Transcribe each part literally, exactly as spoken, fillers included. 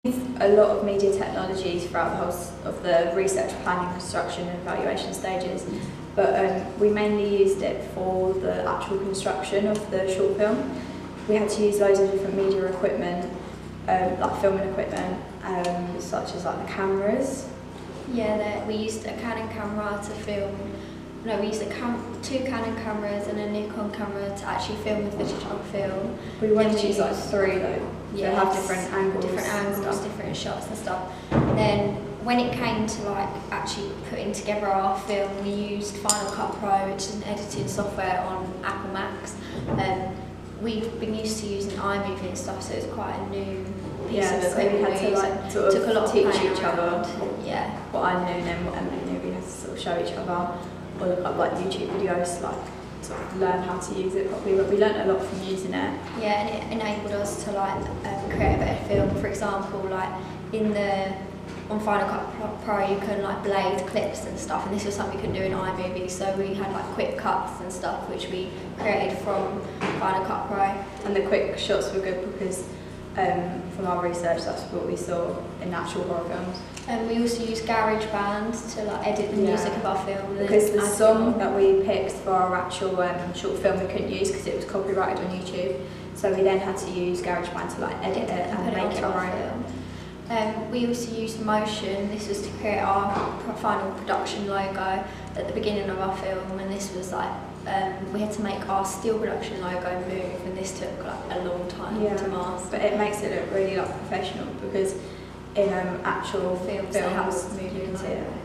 A lot of media technologies throughout the whole s- of the research, planning, construction and evaluation stages, but um, we mainly used it for the actual construction of the short film. We had to use loads of different media equipment, um, like filming equipment, um, such as like the cameras. Yeah, there, we used a Canon camera to film. No, we used a cam two Canon cameras and a Nikon camera to actually film the footage on film. We wanted Then to we use like used- three though, Yeah, to have different angles, different and angles, stuff. different shots and stuff. And then when it came to like actually putting together our film, we used Final Cut Pro, which is an editing software on Apple Macs. Um, we've been used to using iMovie and stuff, so it's quite a new piece Yeah, of so we equipment. had to we used. like sort Took a lot of of teach playing each around. other Yeah. what I knew and then what Emily knew. We had to sort of show each other, or look up like YouTube videos, like sort of learn how to use it properly. But we learnt a lot from using it. Yeah, and it enabled us to like um, create a better film. For example, like in the on Final Cut Pro, you can like blade clips and stuff, and this was something we couldn't do in iMovie. So we had like quick cuts and stuff, which we created from Final Cut Pro. And the quick shots were good because um, from our research, that's what we saw in actual horror films. And we also use GarageBand to like edit the Yeah. music of our film. and then Because the add it song on. that we picked for our actual um, short film we couldn't use because it was copyrighted on YouTube. So we then had to use GarageBand to like edit it and put it make onto it our our own. film. Um, we also used Motion. This was to create our pro- final production logo at the beginning of our film, and this was like um, we had to make our still production logo move, and this took like a long time Yeah, to master. but it makes it look really like professional because in um, actual Films, films, they have you can see it.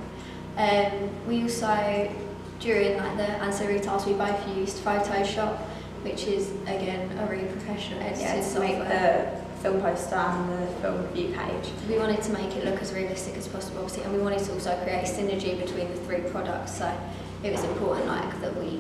Um, we also, during like the ancillary tasks, we both used Photoshop, which is again a really professional editing Yeah, to software. make the film poster and the film view page. We wanted to make it look as realistic as possible, obviously, and we wanted to also create synergy between the three products. So it was important, like that we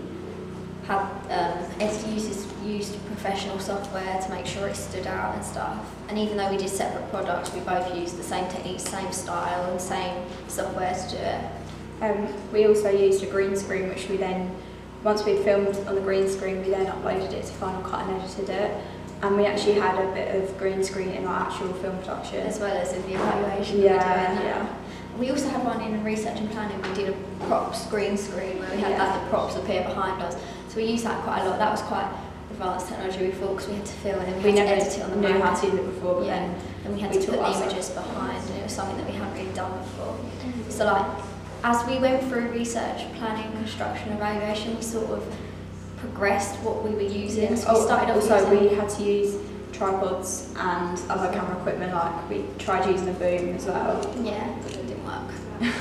had um, ed- used used professional software to make sure it stood out and stuff. And even though we did separate products, we both used the same techniques, same style, and same software to do it. Um, we also used a green screen, which we then, once we'd filmed on the green screen, we then uploaded it to Final Cut and edited it. And we actually had a bit of green screen in our actual film production. As well as in the evaluation. we Yeah, were doing. yeah. We also had one in research and planning. We did a props green screen where we had Yeah. like the props appear behind us. So we used that quite a lot. That was quite advanced technology, we thought, because we had to film and then we, We had never to edit it on the knew Mac. how to use it before, but Yeah, then and we had we to put taught the ourselves. images behind, and it was something that we hadn't really done before. So like, as we went through research, planning, construction, evaluation, we sort of progressed what we were using. So we Oh, started off also, using we had to use tripods and other camera equipment, like we tried using a boom as well. Yeah, but it didn't work.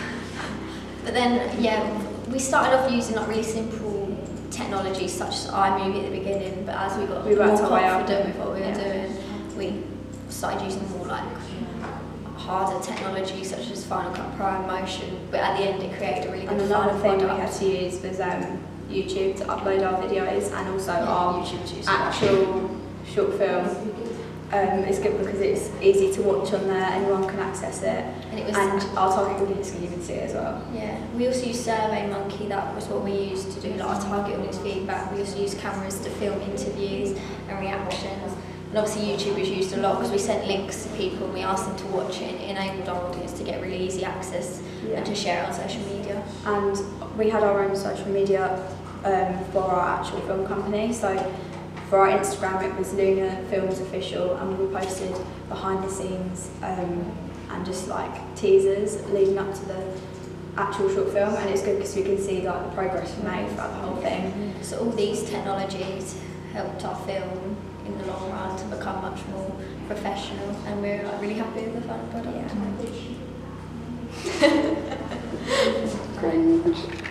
But then, yeah, we started off using like really simple technologies such as iMovie at the beginning, but as we got We more worked our way up. confident with what we were Yeah. doing, we started using more like harder technology such as Final Cut Pro and Motion, but at the end it created a really good And another final thing we product. had to use was um, YouTube to upload our videos and also Yeah, our YouTube's useful. actual short film. Um, it's good because it's easy to watch on there, anyone can access it, And it was and our target audience can even see it as well. Yeah, we also used SurveyMonkey. That was what we used to do like our target audience feedback. We also used cameras to film interviews and reactions. And obviously YouTube was used a lot because we sent links to people and we asked them to watch it, and it enabled our audience to get really easy access Yeah. and to share it on social media. And we had our own social media um, for our actual film company. So for our Instagram, it was Luna Films Official, and we posted behind the scenes um, and just like teasers leading up to the actual short film. And it's good because we can see like the progress we made throughout the whole thing. So all these technologies helped our film in the long run to become much more professional, and we're like, really happy with the final product. Yeah. Great.